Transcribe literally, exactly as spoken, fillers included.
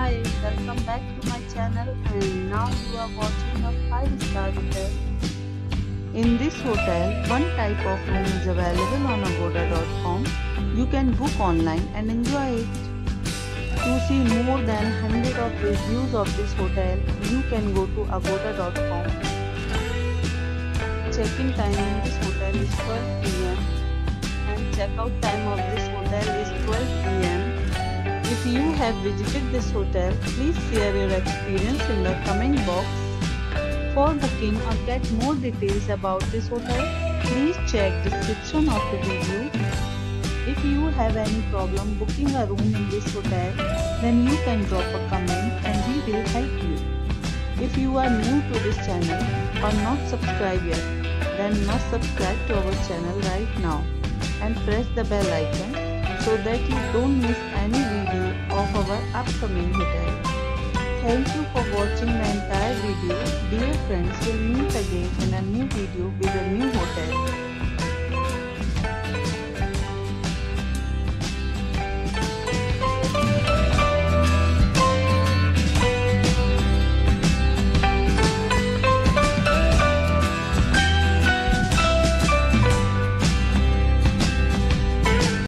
Hi, welcome back to my channel and now you are watching a five star hotel. In this hotel, one type of room is available on agoda dot com. You can book online and enjoy it. To see more than one hundred of reviews of this hotel, you can go to agoda dot com. Check-in time in this hotel is twelve p m and check-out time of this hotel is twelve p m If you have visited this hotel, please share your experience in the comment box. For booking or get more details about this hotel, please check description of the video. If you have any problem booking a room in this hotel, then you can drop a comment and we will help you. If you are new to this channel or not subscribed yet, then must subscribe to our channel right now and press the bell icon so that you don't miss any video of our upcoming hotel. Thank you for watching the entire video. Dear friends, we'll meet again in a new video with a new hotel.